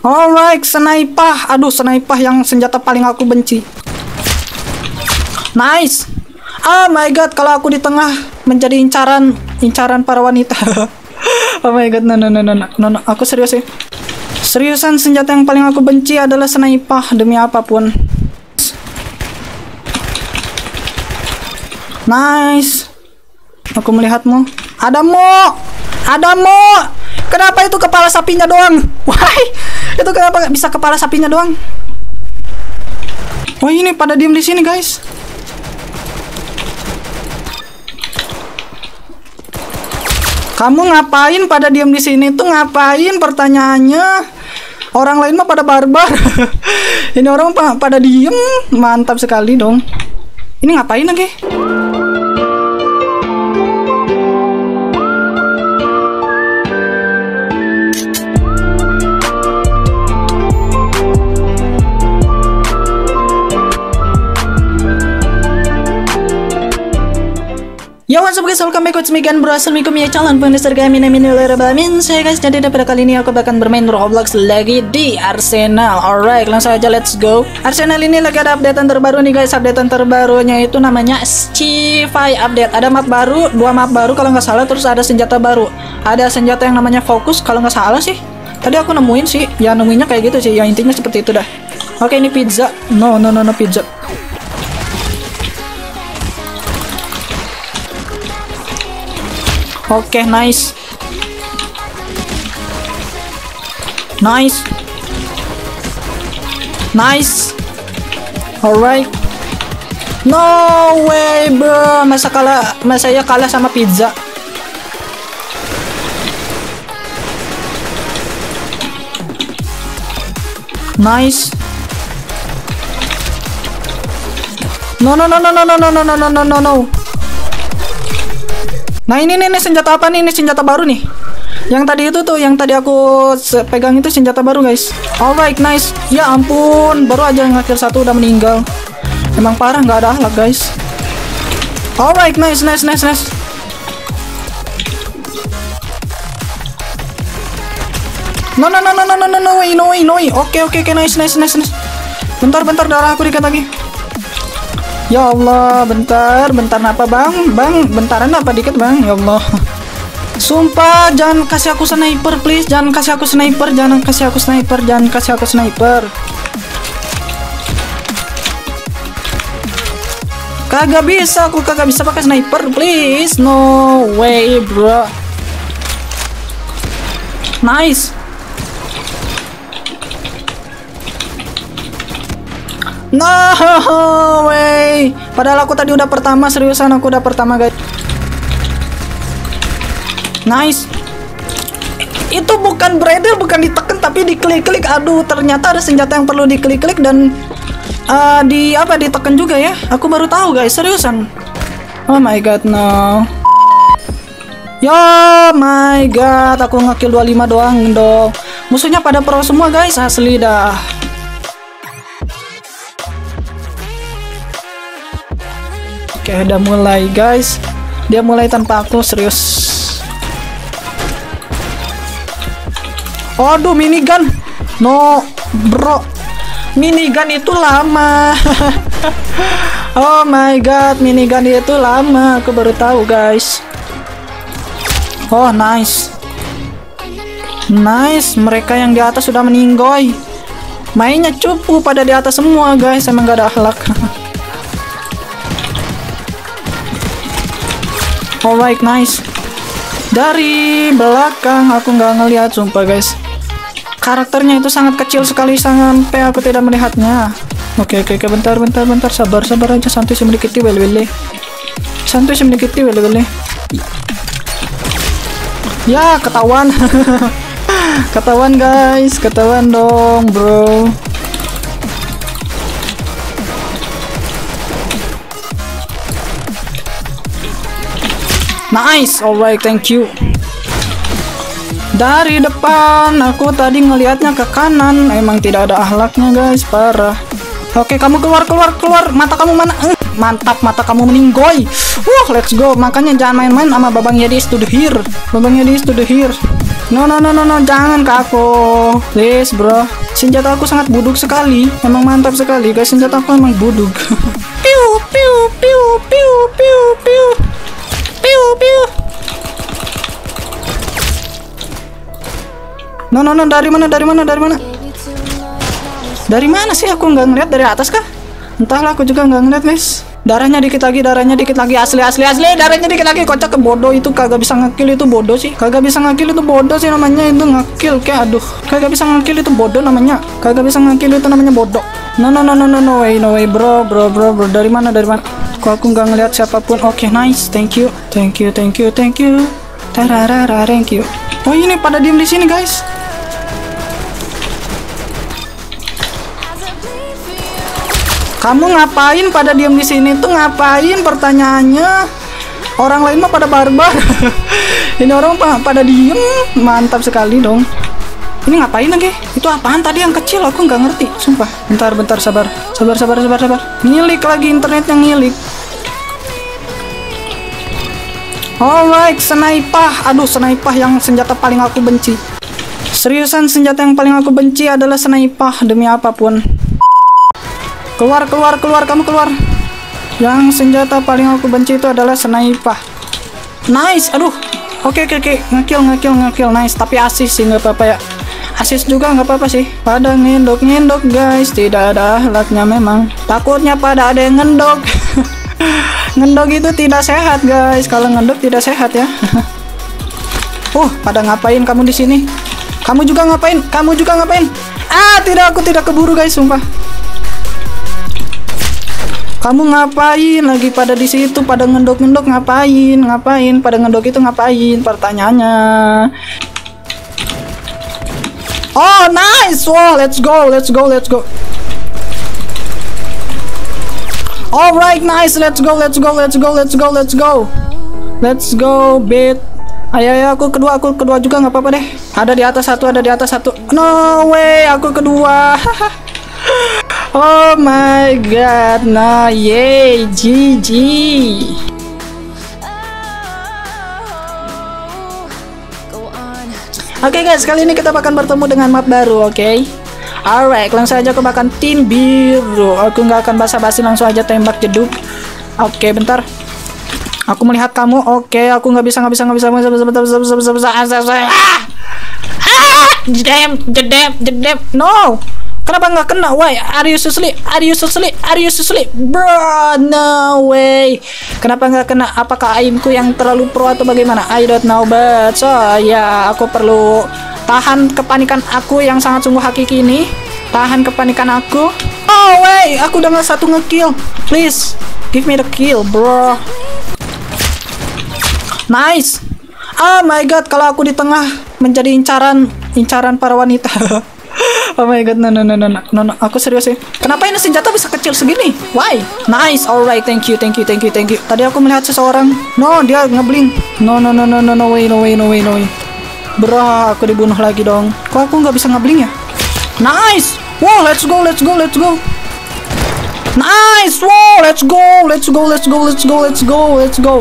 Alright, sniper. Aduh, sniper yang senjata paling aku benci. Nice. Oh my god, kalau aku di tengah menjadi incaran para wanita. Oh my god, no. Aku serius sih. Seriusan, senjata yang paling aku benci adalah sniper demi apapun. Nice. Aku melihatmu. Adamu. Kenapa itu kepala sapinya doang? Why? Itu kenapa bisa kepala sapinya doang? Oh, ini pada diem di sini, guys. Kamu ngapain pada diem di sini tuh? Ngapain pertanyaannya? Orang lain mah pada barbar. Ini orang pada diem. Mantap sekali dong. Ini ngapain lagi? Yo, what's up guys, welcome back with me again bro. Assalamualaikum ya calon pendengar kami, saya guys. Jadi pada kali ini aku akan bermain Roblox lagi di Arsenal. Alright, langsung aja let's go. Arsenal ini lagi ada updatean terbaru nih guys. Updatean terbarunya itu namanya C5 update. Ada map baru, 2 map baru kalau nggak salah. Terus ada senjata baru. Ada senjata yang namanya fokus kalau nggak salah sih. Tadi aku nemuin sih, ya nemuinnya kayak gitu sih. Ya intinya seperti itu dah. Oke, ini pizza. No pizza. Oke, nice. Alright. No way bro. Masa ya kalah sama pizza. Nice. No. Nah ini senjata apa nih? Ini senjata baru nih. Yang tadi itu tuh, yang tadi aku pegang itu senjata baru guys. Alright, nice. Ya ampun, baru aja ngakhir satu udah meninggal. Emang parah, nggak ada akhlak guys. Alright, nice. No. Oke, nice. Bentar, darah aku dikit lagi. Ya Allah, bentar apa bang? Bentaran apa dikit bang? Ya Allah. Sumpah, jangan kasih aku sniper please. Jangan kasih aku sniper. Kagak bisa pakai sniper please. No way bro. Nice. No way. Padahal aku tadi udah pertama, seriusan aku udah pertama guys. Nice. Itu bukan bradle, bukan ditekan tapi diklik-klik. Aduh, ternyata ada senjata yang perlu diklik-klik dan ditekan juga ya. Aku baru tahu guys, seriusan. Oh my god, no. Ya my god, aku ngekill 25 doang dong. Musuhnya pada pro semua guys, asli dah. Oke, udah mulai guys. Dia mulai tanpa aku, serius. Aduh, minigun. No, bro. Minigun itu lama. Oh my god, minigun itu lama. Aku baru tahu guys. Oh, nice. Mereka yang di atas sudah meninggoy. Mainnya cupu pada di atas semua guys. Emang gak ada akhlak. Alright, nice. Dari belakang aku nggak ngelihat, sumpah guys. Karakternya itu sangat kecil sekali sampai aku tidak melihatnya. Oke, bentar. Sabar aja, santuy sedikit wele. Ya, ketahuan. Ketahuan guys, ketahuan dong, bro. Nice, alright, thank you. Dari depan, aku tadi ngelihatnya ke kanan. Emang tidak ada akhlaknya guys, parah. Oke, kamu keluar. Mata kamu mana? Mantap, mata kamu meninggoy. Let's go. Makanya jangan main-main sama Babang Yedi to the here. No, jangan ke aku. Please, bro. Senjata aku sangat buduk sekali. Emang mantap sekali, guys. Senjata aku emang buduk. Piu, piu, piu, piu, piu, piu. Piu, piu. No, dari mana? Dari mana sih? Aku nggak ngeliat. Dari atas kah? Entahlah, aku juga nggak ngeliat, guys. Darahnya dikit lagi, asli, darahnya dikit lagi. Kocak, ke bodoh itu, kagak bisa ngekill itu bodoh sih. Kagak bisa ngekill itu bodoh sih namanya, itu ngekill kayak aduh. Kagak bisa ngekill itu bodoh namanya. Kagak bisa ngekill itu namanya bodoh. No way, bro. Dari mana? Kok aku nggak ngeliat siapapun. Oke, nice. Thank you. Tararara, thank you. Oh, ini pada diem di sini, guys. Kamu ngapain pada diem di sini tuh, ngapain pertanyaannya? Orang lain mah pada barbar. Ini orang pada diem, mantap sekali dong. Ini ngapain lagi? Itu apaan tadi yang kecil? Aku nggak ngerti, sumpah. Bentar, sabar. Ngilik lagi, internetnya ngilik. Alright, sniper. Aduh, sniper yang senjata paling aku benci. Seriusan, senjata yang paling aku benci adalah sniper, demi apapun. Keluar, kamu keluar. Yang senjata paling aku benci itu adalah sniper. Nice, aduh. Oke. Ngekill, nice. Tapi asis sih, nggak apa-apa ya. Asis juga nggak apa-apa sih. Pada ngendok, guys. Tidak ada alatnya memang. Takutnya pada ada yang ngendok. Ngendok itu tidak sehat, guys. Kalau ngendok tidak sehat ya. Pada ngapain kamu di sini? Kamu juga ngapain? Tidak, aku tidak keburu, guys, sumpah. Kamu ngapain lagi pada di situ, pada ngendok ngapain? Pada ngendok itu ngapain? Pertanyaannya. Oh, nice. Wow, let's go. Alright, nice. Let's go. Let's go, bit. Ayo, aku kedua juga nggak apa-apa deh. Ada di atas satu. No way, aku kedua. Oh my god, nah yay, GG. Oke, guys, kali ini kita akan bertemu dengan map baru, oke? Alright, langsung aja aku bakal tim biru. Aku nggak akan basa-basi, langsung aja tembak jeduk. Oke, bentar. Aku melihat kamu, oke, aku nggak bisa. Jedem. No. Kenapa nggak kena? Why? Are you so sleep? Bro, no way. Kenapa nggak kena? Apakah aimku yang terlalu pro atau bagaimana? I don't know, but so ya, aku perlu tahan kepanikan aku yang sangat sungguh hakiki ini. Tahan kepanikan aku. Oh way, aku udah satu ngekill. Please, give me the kill, bro. Nice. Oh my god, kalau aku di tengah menjadi incaran para wanita. Oh my god, no, aku serius sih. Kenapa ini senjata bisa kecil segini? Why? Nice, alright, thank you. Tadi aku melihat seseorang. No, dia ngeblink. No way. Bro, aku dibunuh lagi dong. Kok aku nggak bisa ngeblink ya? Nice. Wow, let's go. Nice. Wow, let's go.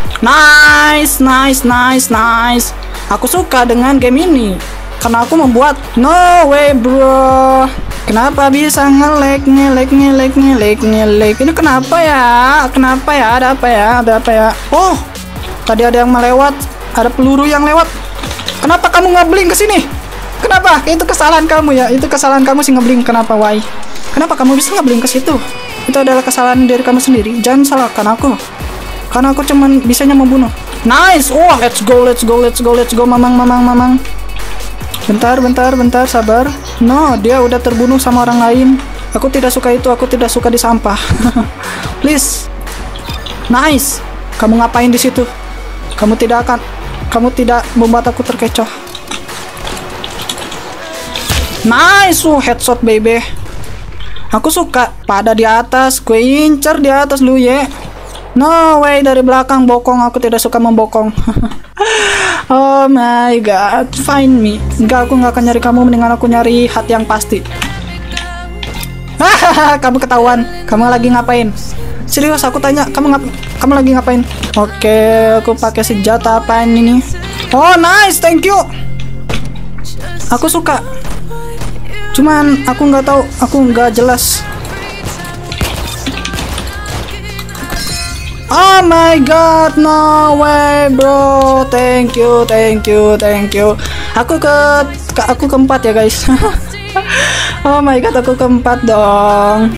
Nice. Aku suka dengan game ini. Karena aku membuat. No way, bro. Kenapa bisa ngelek? Ini kenapa ya? Ada apa ya? Oh, tadi ada yang melewat. Ada peluru yang lewat. Kenapa kamu ngeblink ke sini? Kenapa? Itu kesalahan kamu ya. Itu kesalahan kamu sih ngeblink. Kenapa, why? Kenapa kamu bisa ngeblink ke situ? Itu adalah kesalahan dari kamu sendiri. Jangan salahkan aku. Karena aku cuman bisanya membunuh. Nice. Oh, let's go. Mamang. Bentar, sabar. No, dia udah terbunuh sama orang lain. Aku tidak suka itu, aku tidak suka di sampah. Please. Nice. Kamu ngapain di situ? Kamu tidak membuat aku terkecoh. Nice, headshot baby. Aku suka pada di atas, gue incer di atas lu ya. No way, dari belakang bokong, aku tidak suka membokong. Oh my god, find me. Enggak, aku nggak akan nyari kamu, mendingan aku nyari hati yang pasti. Hahaha, kamu ketahuan. Kamu lagi ngapain? Serius, aku tanya, kamu lagi ngapain? Oke, aku pakai senjata apa ini? Oh nice, thank you. Aku suka. Cuman aku nggak tahu, aku nggak jelas. Oh my god, no way bro. Thank you. Aku keempat ya guys. Oh my god, aku keempat dong.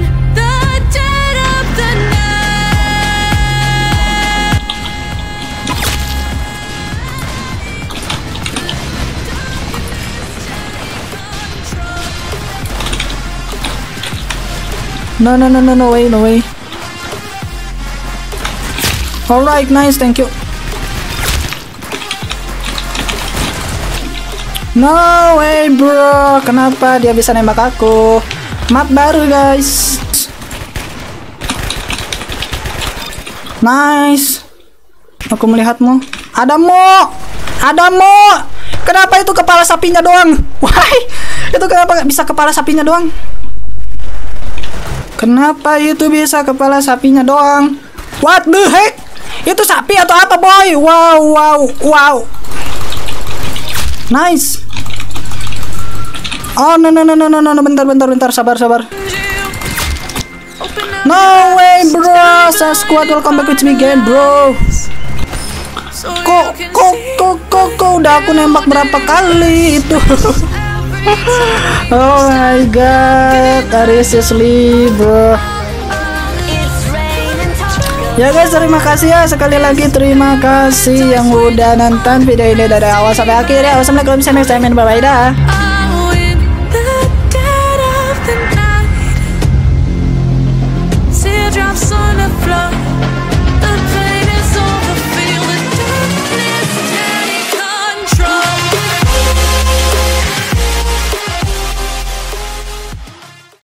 No way. Alright, nice, thank you. No way bro, kenapa dia bisa nembak aku? Map baru guys. Nice. Aku melihatmu. Adamu. Kenapa itu kepala sapinya doang? Why? Itu kenapa bisa kepala sapinya doang? Kenapa itu bisa kepala sapinya doang? What the heck? Itu sapi atau apa boy? Wow. Nice. Oh no, bentar, sabar. No way bro, Sasquatch, welcome back with me again bro. Kok udah aku nembak berapa kali itu? Oh my god, seriously bro. Ya guys, terima kasih ya, sekali lagi terima kasih yang udah nonton video ini dari awal sampai akhir ya. Wassalamualaikum warahmatullahi wabarakatuh. Bye bye dah.